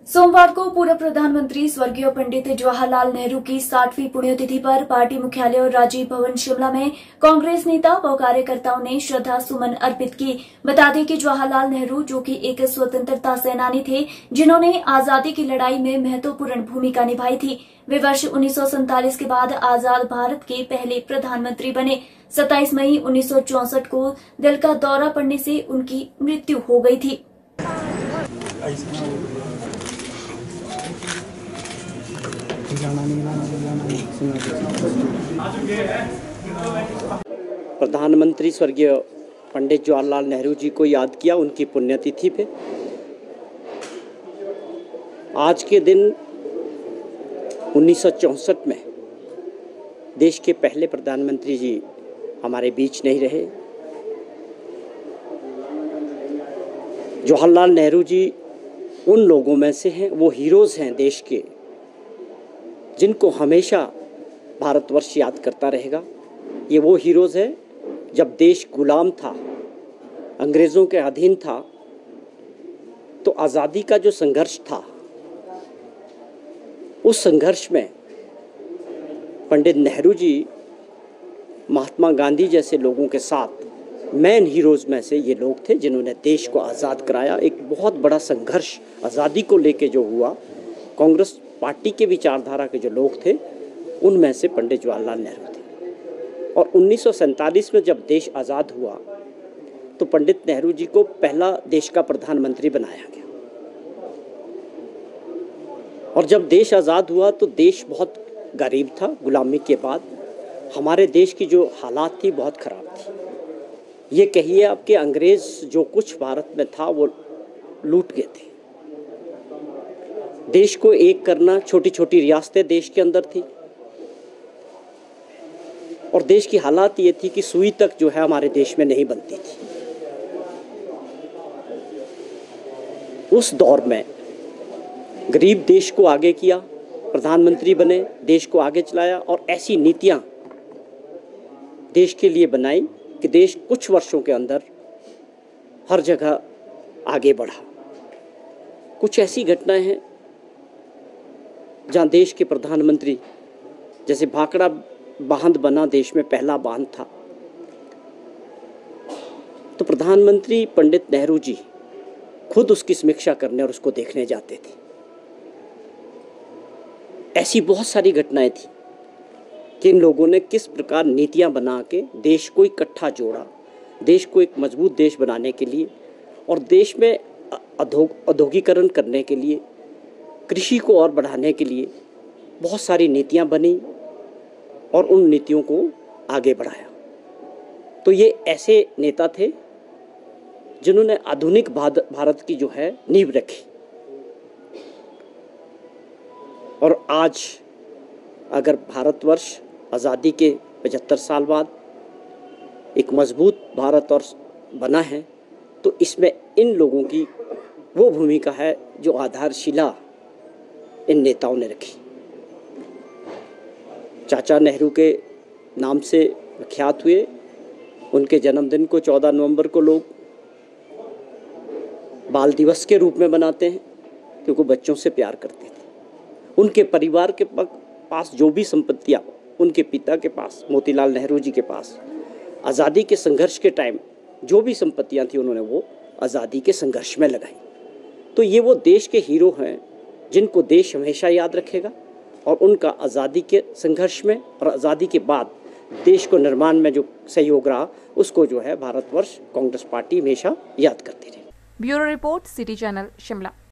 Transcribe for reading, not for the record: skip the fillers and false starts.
सोमवार को पूर्व प्रधानमंत्री स्वर्गीय पंडित जवाहरलाल नेहरू की 60वीं पुण्यतिथि पर पार्टी मुख्यालय और राजीव भवन शिमला में कांग्रेस नेता व कार्यकर्ताओं ने श्रद्धा सुमन अर्पित की। बता दें कि जवाहरलाल नेहरू, जो कि एक स्वतंत्रता सेनानी थे जिन्होंने आजादी की लड़ाई में महत्वपूर्ण भूमिका निभाई थी, वे वर्ष 1947 के बाद आजाद भारत के पहले प्रधानमंत्री बने। 27 मई 1964 को दिल का दौरा पड़ने से उनकी मृत्यु हो गई थी। प्रधानमंत्री स्वर्गीय पंडित जवाहरलाल नेहरू जी को याद किया उनकी पुण्यतिथि पे। आज के दिन 1964 में देश के पहले प्रधानमंत्री जी हमारे बीच नहीं रहे। जवाहरलाल नेहरू जी उन लोगों में से हैं, वो हीरोज़ हैं देश के, जिनको हमेशा भारतवर्ष याद करता रहेगा। ये वो हीरोज़ हैं जब देश गुलाम था, अंग्रेज़ों के अधीन था, तो आज़ादी का जो संघर्ष था, उस संघर्ष में पंडित नेहरू जी महात्मा गांधी जैसे लोगों के साथ मैन हीरोज़ में से ये लोग थे जिन्होंने देश को आज़ाद कराया। एक बहुत बड़ा संघर्ष आज़ादी को लेके जो हुआ, कांग्रेस पार्टी के विचारधारा के जो लोग थे उनमें से पंडित जवाहरलाल नेहरू थे। और 1947 में जब देश आज़ाद हुआ तो पंडित नेहरू जी को पहला देश का प्रधानमंत्री बनाया गया। और जब देश आज़ाद हुआ तो देश बहुत गरीब था। गुलामी के बाद हमारे देश की जो हालात थी बहुत ख़राब थी। ये कहिए आप कि अंग्रेज़ जो कुछ भारत में था वो लूट गए थे। देश को एक करना, छोटी छोटी रियासतें देश के अंदर थी और देश की हालात ये थी कि सुई तक जो है हमारे देश में नहीं बनती थी। उस दौर में गरीब देश को आगे किया, प्रधानमंत्री बने, देश को आगे चलाया और ऐसी नीतियां देश के लिए बनाई कि देश कुछ वर्षों के अंदर हर जगह आगे बढ़ा। कुछ ऐसी घटनाएं हैं जहां देश के प्रधानमंत्री, जैसे भाखड़ा बांध बना, देश में पहला बांध था, तो प्रधानमंत्री पंडित नेहरू जी खुद उसकी समीक्षा करने और उसको देखने जाते थे। ऐसी बहुत सारी घटनाएं थी कि इन लोगों ने किस प्रकार नीतियां बना के देश को इकट्ठा जोड़ा, देश को एक मजबूत देश बनाने के लिए और देश में औद्योगिकरण करने के लिए, कृषि को और बढ़ाने के लिए बहुत सारी नीतियां बनी और उन नीतियों को आगे बढ़ाया। तो ये ऐसे नेता थे जिन्होंने आधुनिक भारत की जो है नींव रखी। और आज अगर भारतवर्ष आज़ादी के 75 साल बाद एक मजबूत भारत और बना है तो इसमें इन लोगों की वो भूमिका है जो आधारशिला इन नेताओं ने रखी। चाचा नेहरू के नाम से विख्यात हुए। उनके जन्मदिन को 14 नवंबर को लोग बाल दिवस के रूप में मनाते हैं क्योंकि बच्चों से प्यार करते थे। उनके परिवार के पास जो भी संपत्तियां उनके पिता के पास, मोतीलाल नेहरू जी के पास, आज़ादी के संघर्ष के टाइम जो भी संपत्तियां थी उन्होंने वो आज़ादी के संघर्ष में लगाई। तो ये वो देश के हीरो हैं जिनको देश हमेशा याद रखेगा और उनका आज़ादी के संघर्ष में और आज़ादी के बाद देश को निर्माण में जो सहयोग रहा उसको जो है भारतवर्ष कांग्रेस पार्टी हमेशा याद करती रही। Bureau report, city channel, Shimla.